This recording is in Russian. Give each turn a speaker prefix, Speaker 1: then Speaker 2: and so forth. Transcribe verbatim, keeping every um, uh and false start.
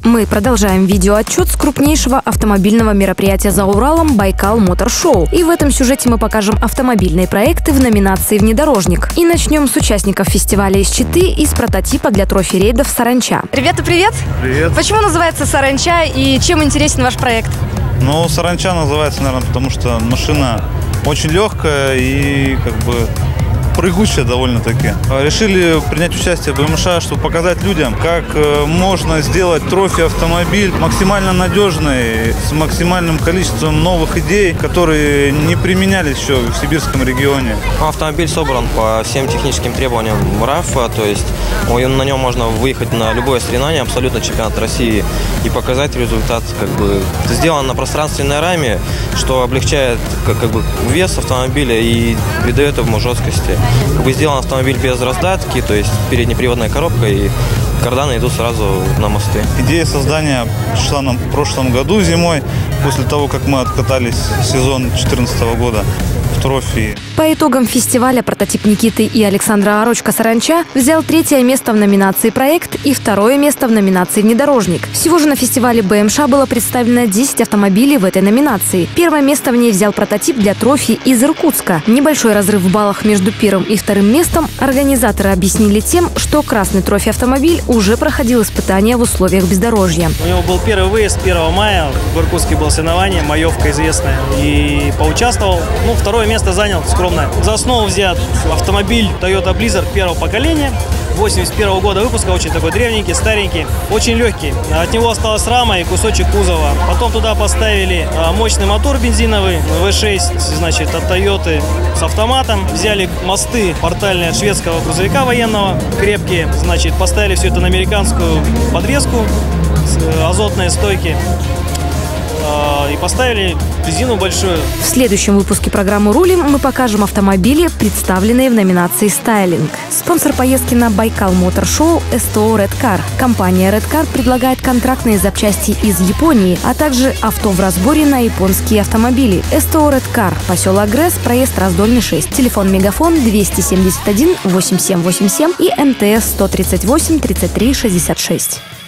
Speaker 1: Мы продолжаем видеоотчет с крупнейшего автомобильного мероприятия за Уралом «Байкал Мотор Шоу». И в этом сюжете мы покажем автомобильные проекты в номинации «Внедорожник». И начнем с участников фестиваля из Читы и с прототипа для трофи-рейдов «Саранча». Ребята, привет!
Speaker 2: Привет!
Speaker 1: Почему называется «Саранча» и чем интересен ваш проект?
Speaker 2: Ну, «Саранча» называется, наверное, потому что машина очень легкая и как бы прыгучая довольно-таки. Решили принять участие в БМШ, чтобы показать людям, как можно сделать трофи-автомобиль максимально надежный, с максимальным количеством новых идей, которые не применялись еще в сибирском регионе.
Speaker 3: Автомобиль собран по всем техническим требованиям РАФа, то есть на нем можно выехать на любое соревнование, абсолютно чемпионат России, и показать результат. Как бы сделан на пространственной раме, что облегчает как, как бы вес автомобиля и придает ему жесткости. Как бы сделан автомобиль без раздатки, то есть переднеприводная коробка, и карданы идут сразу на мосты.
Speaker 2: Идея создания пришла нам в прошлом году зимой, после того, как мы откатались сезон две тысячи четырнадцатого года в трофи.
Speaker 1: По итогам фестиваля прототип Никиты и Александра Арочка «Саранча» взял третье место в номинации «Проект» и второе место в номинации «Внедорожник». Всего же на фестивале БМШ было представлено десять автомобилей в этой номинации. Первое место в ней взял прототип для трофи из Иркутска. Небольшой разрыв в баллах между первым и вторым местом организаторы объяснили тем, что красный трофи-автомобиль уже проходил испытания в условиях бездорожья.
Speaker 4: У него был первый выезд первого мая, в Иркутске было соревнование, маевка известная, и поучаствовал. Ну, второе место занял скромно. За основу взят автомобиль Toyota Blizzard первого поколения, восемьдесят первого года выпуска, очень такой древненький, старенький, очень легкий. От него осталась рама и кусочек кузова. Потом туда поставили мощный мотор бензиновый вэ шесть, значит, от Toyota с автоматом. Взяли мосты портальные от шведского грузовика военного, крепкие, значит, поставили все это на американскую подвеску, азотные стойки. И поставили резину большую.
Speaker 1: В следующем выпуске программы «Рулим» мы покажем автомобили, представленные в номинации «Стайлинг». Спонсор поездки на Байкал Мотор Шоу – СТО Redcar. Компания Redcar предлагает контрактные запчасти из Японии, а также авто в разборе на японские автомобили. СТО Redcar, поселок Грэс, проезд Раздольный шесть. Телефон Мегафон двести семьдесят один восемьдесят семь восемьдесят семь и МТС сто тридцать восемь тридцать три шестьдесят шесть.